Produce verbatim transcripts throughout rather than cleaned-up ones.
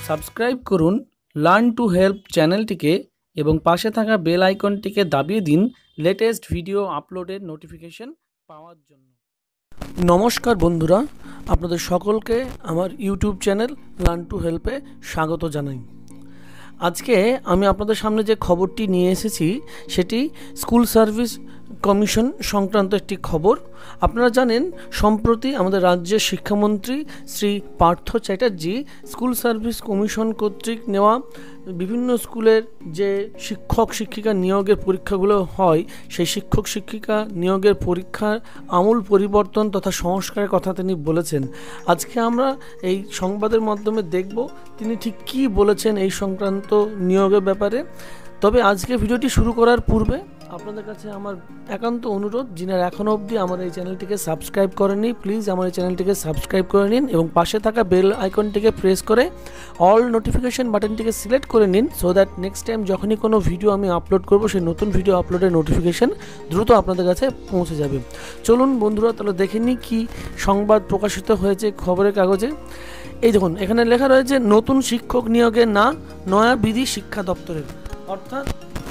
Subscribe করুন learn to help চ্যানেলটিকে এবং পাশে থাকা বেল আইকনটিকে দাবিয়ে দিন লেটেস্ট ভিডিও আপলোডের নোটিফিকেশন পাওয়ার জন্য। নমস্কার বন্ধুরা, আপনাদের সকলকে আমার ইউটিউব চ্যানেল লার্ন টু হেল্পে স্বাগত জানাই। আজকে আমি আপনাদের সামনে যে খবরটি নিয়ে এসেছি সেটি স্কুল সার্ভিস কমিশন সংক্রান্ত একটি খবর। আপনারা জানেন, সম্প্রতি আমাদের রাজ্যের শিক্ষামন্ত্রী Shri Partha Chatterjee school service commission কর্তৃক নেওয়া বিভিন্ন স্কুলের যে শিক্ষক শিক্ষিকা নিয়োগের পরীক্ষাগুলো হয়, সেই শিক্ষক শিক্ষিকা নিয়োগের পরীক্ষার আমূল পরিবর্তন তথা সংস্কারের কথা তিনি বলেছেন। আজকে আমরা এই সংবাদের মাধ্যমে দেখব তিনি ঠিক কী বলেছেন এই সংক্রান্ত নিয়োগের ব্যাপারে। তবে আজকে ভিডিওটি শুরু করার পূর্বে আপনাদের কাছে আমার একান্ত অনুরোধ, যিনারা এখনও অবধি আমার এই চ্যানেলটিকে সাবস্ক্রাইব করেননি, প্লিজ আমার এই চ্যানেলটিকে সাবস্ক্রাইব করে নিন এবং পাশে থাকা বেল আইকনটিকে প্রেস করে অল নোটিফিকেশন বাটনটিকে সিলেক্ট করে নিন, সো দ্যাট নেক্সট টাইম যখনই কোনো ভিডিও আমি আপলোড করব সেই নতুন ভিডিও আপলোডের নোটিফিকেশন দ্রুত আপনাদের কাছে পৌঁছে যাবে। চলুন বন্ধুরা, তাহলে দেখে নিই কী সংবাদ প্রকাশিত হয়েছে খবরের কাগজে। এই দেখুন, এখানে লেখা রয়েছে নতুন শিক্ষক নিয়োগে না নয়া বিধি শিক্ষা দপ্তরের, অর্থাৎ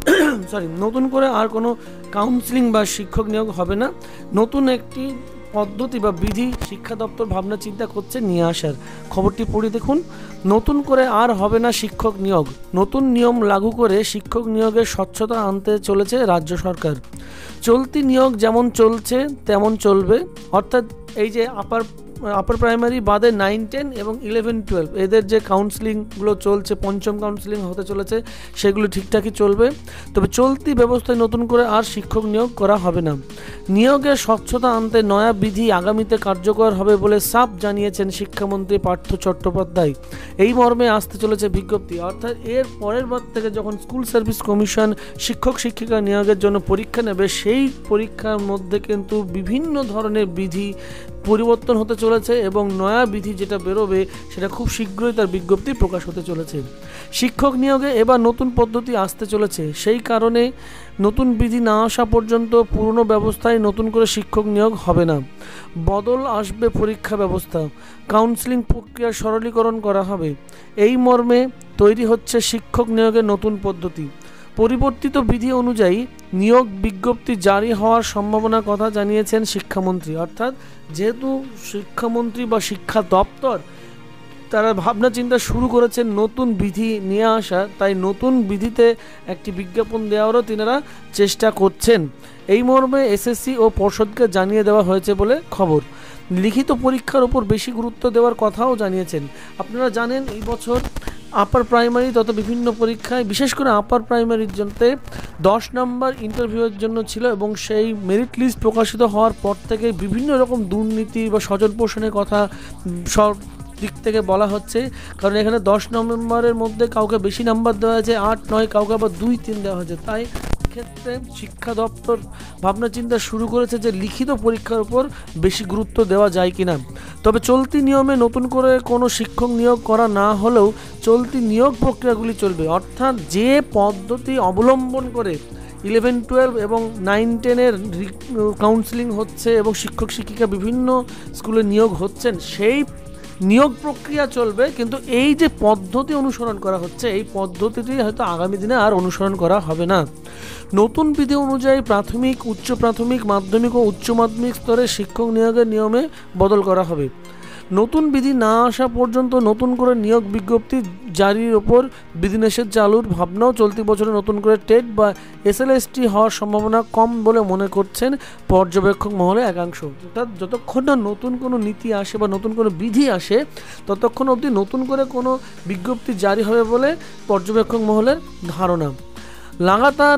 সরি নতুন করে আর কোনো কাউন্সিলিং বা শিক্ষক নিয়োগ হবে না। নতুন একটি পদ্ধতি বা বিধি শিক্ষা দপ্তর ভাবনা চিন্তা করছে নিয়ে আসার। খবরটি পড়ে দেখুন। নতুন করে আর হবে না শিক্ষক নিয়োগ, নতুন নিয়ম লাগু করে শিক্ষক নিয়োগের স্বচ্ছতা আনতে চলেছে রাজ্য সরকার। চলতি নিয়োগ যেমন চলছে তেমন চলবে, অর্থাৎ এই যে আপার আপার প্রাইমারি বাদে নাইন টেন এবং ইলেভেন টুয়েলভ এদের যে কাউন্সিলিংগুলো চলছে, পঞ্চম কাউন্সিলিং হতে চলেছে, সেগুলো ঠিকঠাকই চলবে। তবে চলতি ব্যবস্থায় নতুন করে আর শিক্ষক নিয়োগ করা হবে না। নিয়োগের স্বচ্ছতা আনতে নয়া বিধি আগামীতে কার্যকর হবে বলে সাফ জানিয়েছেন শিক্ষামন্ত্রী পার্থ চট্টোপাধ্যায়। এই মর্মে আসতে চলেছে বিজ্ঞপ্তি, অর্থাৎ এর পরের বার থেকে যখন স্কুল সার্ভিস কমিশন শিক্ষক শিক্ষিকা নিয়োগের জন্য পরীক্ষা নেবে, সেই পরীক্ষার মধ্যে কিন্তু বিভিন্ন ধরনের বিধি পরিবর্তন হতে চলেছে এবং নয়া বিধি যেটা বেরোবে সেটা খুব শীঘ্রই তার বিজ্ঞপ্তি প্রকাশ হতে চলেছে। শিক্ষক নিয়োগে এবার নতুন পদ্ধতি আসতে চলেছে, সেই কারণে নতুন বিধি না আসা পর্যন্ত পুরনো ব্যবস্থায় নতুন করে শিক্ষক নিয়োগ হবে না। বদল আসবে পরীক্ষা ব্যবস্থা, কাউন্সিলিং প্রক্রিয়ার সরলীকরণ করা হবে। এই মর্মে তৈরি হচ্ছে শিক্ষক নিয়োগের নতুন পদ্ধতি। পরিবর্তিত বিধি অনুযায়ী নিয়োগ বিজ্ঞপ্তি জারি হওয়ার সম্ভাবনার কথা জানিয়েছেন শিক্ষামন্ত্রী। অর্থাৎ যেহেতু শিক্ষামন্ত্রী বা শিক্ষা দপ্তর তারা ভাবনা চিন্তা শুরু করেছেন নতুন বিধি নিয়ে আসা, তাই নতুন বিধিতে একটি বিজ্ঞাপন দেওয়ারও তিনারা চেষ্টা করছেন। এই মর্মে এসএসসি ও পর্ষদকে জানিয়ে দেওয়া হয়েছে বলে খবর। লিখিত পরীক্ষার উপর বেশি গুরুত্ব দেওয়ার কথাও জানিয়েছেন। আপনারা জানেন, এই বছর আপার প্রাইমারি তত বিভিন্ন পরীক্ষায়, বিশেষ করে আপার প্রাইমারির জন্য দশ নম্বর ইন্টারভিউয়ের জন্য ছিল এবং সেই মেরিট লিস্ট প্রকাশিত হওয়ার পর থেকে বিভিন্ন রকম দুর্নীতি বা স্বজন পোষণের কথা সব দিক থেকে বলা হচ্ছে। কারণ এখানে দশ নম্বরের মধ্যে কাউকে বেশি নাম্বার দেওয়া হয়েছে, আট নয় কাউকে আবার দুই তিন দেওয়া হয়েছে। তাই ক্ষেত্রে শিক্ষা দপ্তর ভাবনা চিন্তা শুরু করেছে যে লিখিত পরীক্ষার উপর বেশি গুরুত্ব দেওয়া যায় কিনা। তবে চলতি নিয়মে নতুন করে কোনো শিক্ষক নিয়োগ করা না হলেও চলতি নিয়োগ প্রক্রিয়াগুলি চলবে, অর্থাৎ যে পদ্ধতি অবলম্বন করে ইলেভেন টুয়েলভ এবং নাইন টেনের কাউন্সিলিং হচ্ছে এবং শিক্ষক শিক্ষিকা বিভিন্ন স্কুলে নিয়োগ হচ্ছেন, সেই নিয়োগ প্রক্রিয়া চলবে। কিন্তু এই যে পদ্ধতি অনুসরণ করা হচ্ছে, এই পদ্ধতিটি হয়তো আগামী দিনে আর অনুসরণ করা হবে না। নতুন বিধি অনুযায়ী প্রাথমিক, উচ্চ প্রাথমিক, মাধ্যমিক ও উচ্চ মাধ্যমিক স্তরে শিক্ষক নিয়োগের নিয়মে বদল করা হবে। নতুন বিধি না আসা পর্যন্ত নতুন করে নিয়োগ বিজ্ঞপ্তি জারির ওপর বিধিনিষেধ চালুর ভাবনাও চলতি বছরে নতুন করে টেট বা এসএলএসটি হওয়ার সম্ভাবনা কম বলে মনে করছেন পর্যবেক্ষক মহলে একাংশ। অর্থাৎ যতক্ষণ না নতুন কোনো নীতি আসে বা নতুন কোনো বিধি আসে, ততক্ষণ অবধি নতুন করে কোনো বিজ্ঞপ্তি জারি হবে বলে পর্যবেক্ষক মহলের ধারণা। লাগাতার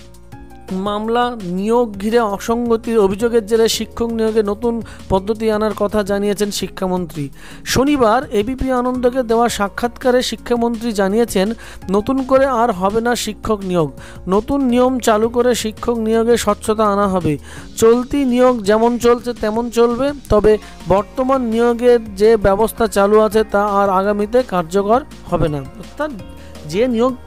মামলা নিয়োগ ঘিরে অসঙ্গতির অভিযোগের জেরে শিক্ষক নিয়োগে নতুন পদ্ধতি আনার কথা জানিয়েছেন শিক্ষামন্ত্রী। শনিবার এবিপি আনন্দকে দেওয়া সাক্ষাৎকারে শিক্ষামন্ত্রী জানিয়েছেন, নতুন করে আর হবে না শিক্ষক নিয়োগ, নতুন নিয়ম চালু করে শিক্ষক নিয়োগে স্বচ্ছতা আনা হবে। চলতি নিয়োগ যেমন চলছে তেমন চলবে, তবে বর্তমান নিয়োগের যে ব্যবস্থা চালু আছে তা আর আগামীতে কার্যকর হবে না। অর্থাৎ যে নিয়োগ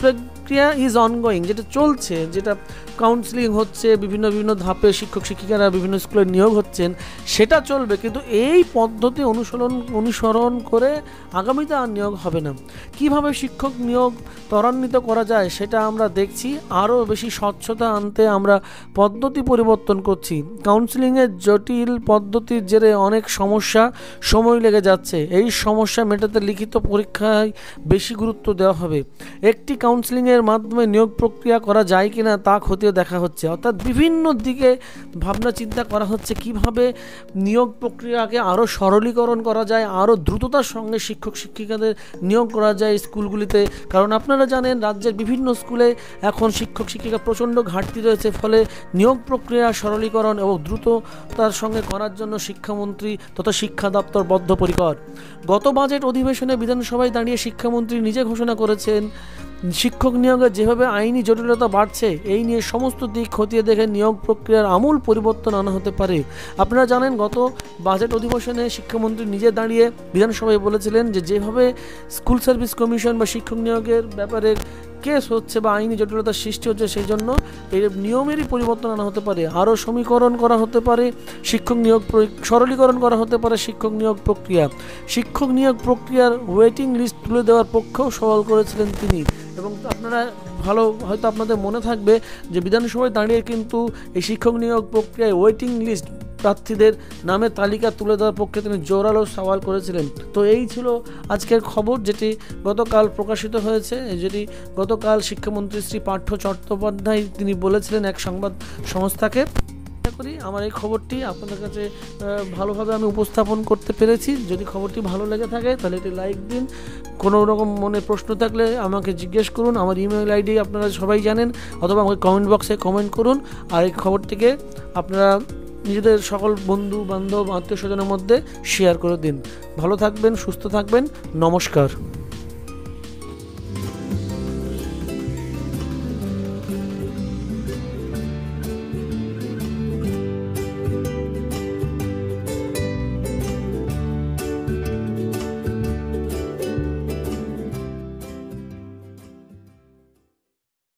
প্রক্রিয়া ইজ অনগোয়িং, যেটা চলছে, যেটা কাউন্সিলিং হচ্ছে, বিভিন্ন বিভিন্ন ধাপে শিক্ষক শিক্ষিকারা বিভিন্ন স্কুলে নিয়োগ হচ্ছেন, সেটা চলবে, কিন্তু এই পদ্ধতি অনুসরণ অনুসরণ করে আগামীতে আর নিয়োগ হবে না। কিভাবে শিক্ষক নিয়োগ ত্বরান্বিত করা যায় সেটা আমরা দেখছি। আরও বেশি স্বচ্ছতা আনতে আমরা পদ্ধতি পরিবর্তন করছি। কাউন্সিলিংয়ের জটিল পদ্ধতির জেরে অনেক সমস্যা, সময় লেগে যাচ্ছে। এই সমস্যা মেটাতে লিখিত পরীক্ষায় বেশি গুরুত্ব দেওয়া হবে। একটি কাউন্সিলিংয়ের মাধ্যমে নিয়োগ প্রক্রিয়া করা যায় কিনা তা খতিয়ে দেখা হচ্ছে। অর্থাৎ বিভিন্ন দিকে ভাবনা চিন্তা করা হচ্ছে কিভাবে নিয়োগ প্রক্রিয়াকে আরও সরলীকরণ করা যায়, আরও দ্রুততার সঙ্গে শিক্ষক শিক্ষিকাদের নিয়োগ করা যায় স্কুলগুলিতে। কারণ আপনারা জানেন রাজ্যের বিভিন্ন স্কুলে এখন শিক্ষক শিক্ষিকা প্রচণ্ড ঘাটতি রয়েছে, ফলে নিয়োগ প্রক্রিয়া সরলীকরণ এবং দ্রুততার সঙ্গে করার জন্য শিক্ষামন্ত্রী তথা শিক্ষা দপ্তর বদ্ধপরিকর। গত বাজেট অধিবেশনে বিধানসভায় দাঁড়িয়ে শিক্ষামন্ত্রী নিজে ঘোষণা করেছেন, শিক্ষক নিয়োগে যেভাবে আইনি জটিলতা বাড়ছে, এই নিয়ে সমস্ত দিক খতিয়ে দেখে নিয়োগ প্রক্রিয়ার আমূল পরিবর্তন আনা হতে পারে। আপনারা জানেন গত বাজেট অধিবেশনে শিক্ষামন্ত্রী নিজে দাঁড়িয়ে বিধানসভায় বলেছিলেন যে যেভাবে স্কুল সার্ভিস কমিশন বা শিক্ষক নিয়োগের ব্যাপারে কেস হচ্ছে বা আইনি জটিলতার সৃষ্টি হচ্ছে, সেই জন্য এই নিয়মেরই পরিবর্তন আনা হতে পারে, আরও সমীকরণ করা হতে পারে, শিক্ষক নিয়োগ সরলীকরণ করা হতে পারে শিক্ষক নিয়োগ প্রক্রিয়া। শিক্ষক নিয়োগ প্রক্রিয়ার ওয়েটিং লিস্ট তুলে দেওয়ার পক্ষেও সওয়াল করেছিলেন তিনি। এবং আপনারা ভালো হয়তো আপনাদের মনে থাকবে যে বিধানসভায় দাঁড়িয়ে কিন্তু এই শিক্ষক নিয়োগ প্রক্রিয়ায় ওয়েটিং লিস্ট প্রার্থীদের নামের তালিকা তুলে দেওয়ার পক্ষে তিনি জোরালো সওয়াল করেছিলেন। তো এই ছিল আজকের খবর, যেটি গতকাল প্রকাশিত হয়েছে, যেটি গতকাল শিক্ষামন্ত্রী শ্রী পার্থ চট্টোপাধ্যায় তিনি বলেছিলেন এক সংবাদ সংস্থাকে। আশা করি আমার এই খবরটি আপনাদের কাছে ভালোভাবে আমি উপস্থাপন করতে পেরেছি। যদি খবরটি ভালো লেগে থাকে তাহলে একটি লাইক দিন। কোনো রকম মনে প্রশ্ন থাকলে আমাকে জিজ্ঞেস করুন, আমার ইমেল আইডি আপনারা সবাই জানেন, অথবা আমাকে কমেন্ট বক্সে কমেন্ট করুন। আর এই খবরটিকে আপনারা নিজেদের সকল বন্ধু বান্ধব আত্মীয় স্বজনের মধ্যে শেয়ার করে দিন। ভালো থাকবেন, সুস্থ থাকবেন, নমস্কার।